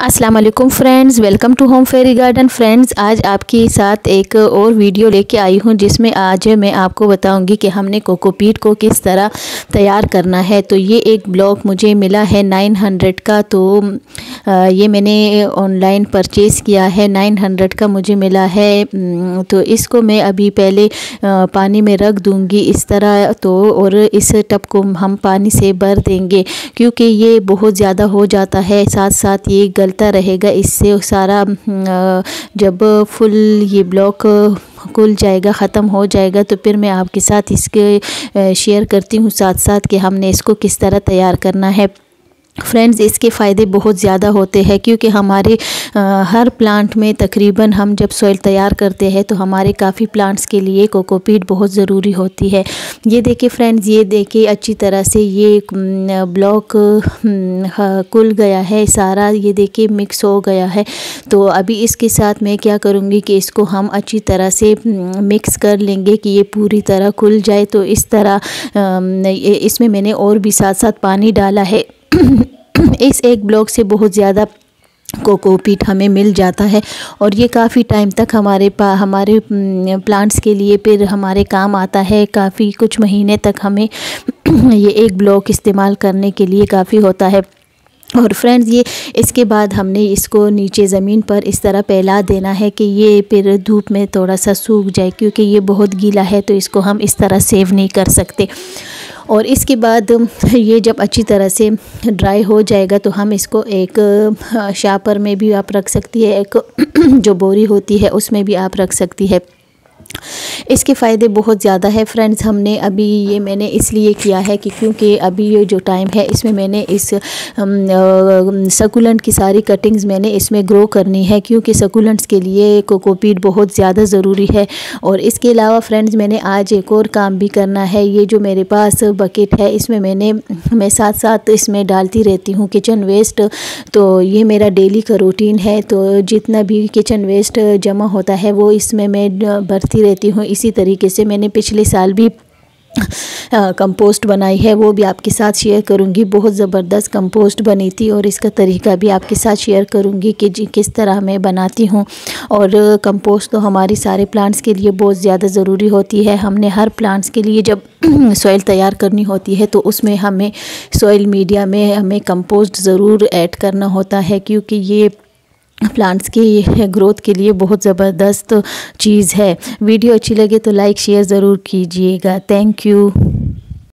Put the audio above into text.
अस्सलाम वालेकुम friends, welcome to home fairy garden. Friends, आज आपके साथ एक और वीडियो लेके आई हूँ जिसमें आज मैं आपको बताऊंगी कि हमने कोकोपीट को किस तरह तैयार करना है। तो ये एक ब्लॉक मुझे मिला है 900 का, तो ये मैंने ऑनलाइन परचेज़ किया है। 900 का मुझे मिला है। तो इसको मैं अभी पहले पानी में रख दूँगी इस तरह, तो और इस टब को हम पानी से भर देंगे क्योंकि ये बहुत ज़्यादा हो जाता है, साथ साथ ये गलता रहेगा। इससे सारा जब फुल ये ब्लॉक खुल जाएगा, ख़त्म हो जाएगा, तो फिर मैं आपके साथ इसके शेयर करती हूँ साथ साथ कि हमने इसको किस तरह तैयार करना है। फ्रेंड्स, इसके फ़ायदे बहुत ज़्यादा होते हैं क्योंकि हमारे हर प्लांट में तकरीबन हम जब सॉइल तैयार करते हैं तो हमारे काफ़ी प्लांट्स के लिए कोकोपीट बहुत ज़रूरी होती है। ये देखिए फ्रेंड्स, ये देखिए अच्छी तरह से ये ब्लॉक खुल गया है सारा, ये देखिए मिक्स हो गया है। तो अभी इसके साथ मैं क्या करूँगी कि इसको हम अच्छी तरह से मिक्स कर लेंगे कि ये पूरी तरह खुल जाए। तो इस तरह इसमें मैंने और भी साथ साथ पानी डाला है। इस एक ब्लॉक से बहुत ज़्यादा कोकोपीट हमें मिल जाता है और ये काफ़ी टाइम तक हमारे प्लांट्स के लिए फिर हमारे काम आता है। काफ़ी कुछ महीने तक हमें ये एक ब्लॉक इस्तेमाल करने के लिए काफ़ी होता है। और फ्रेंड्स, ये इसके बाद हमने इसको नीचे ज़मीन पर इस तरह फैला देना है कि ये फिर धूप में थोड़ा सा सूख जाए क्योंकि ये बहुत गीला है, तो इसको हम इस तरह सेव नहीं कर सकते। और इसके बाद ये जब अच्छी तरह से ड्राई हो जाएगा तो हम इसको एक शापर में भी आप रख सकती है, एक जो बोरी होती है उसमें भी आप रख सकती है। इसके फ़ायदे बहुत ज़्यादा है फ्रेंड्स। हमने अभी ये मैंने इसलिए किया है कि क्योंकि अभी ये जो टाइम है इसमें मैंने इस सकुलेंट की सारी कटिंग्स मैंने इसमें ग्रो करनी है क्योंकि सकुलेंट्स के लिए कोकोपीट बहुत ज़्यादा ज़रूरी है। और इसके अलावा फ्रेंड्स, मैंने आज एक और काम भी करना है। ये जो मेरे पास बकेट है इसमें मैं साथ साथ इसमें डालती रहती हूँ किचन वेस्ट। तो ये मेरा डेली का रूटीन है, तो जितना भी किचन वेस्ट जमा होता है वो इसमें मैं भरती रहती हूँ। इसी तरीके से मैंने पिछले साल भी कंपोस्ट बनाई है, वो भी आपके साथ शेयर करूंगी। बहुत ज़बरदस्त कंपोस्ट बनी थी और इसका तरीका भी आपके साथ शेयर करूंगी कि किस तरह मैं बनाती हूँ। और कंपोस्ट तो हमारी सारे प्लांट्स के लिए बहुत ज़्यादा ज़रूरी होती है। हमने हर प्लांट्स के लिए जब सॉइल तैयार करनी होती है तो उसमें हमें सॉइल मीडिया में हमें कंपोस्ट ज़रूर ऐड करना होता है क्योंकि ये प्लांट्स की ग्रोथ के लिए बहुत ज़बरदस्त चीज़ है। वीडियो अच्छी लगे तो लाइक शेयर ज़रूर कीजिएगा। Thank you.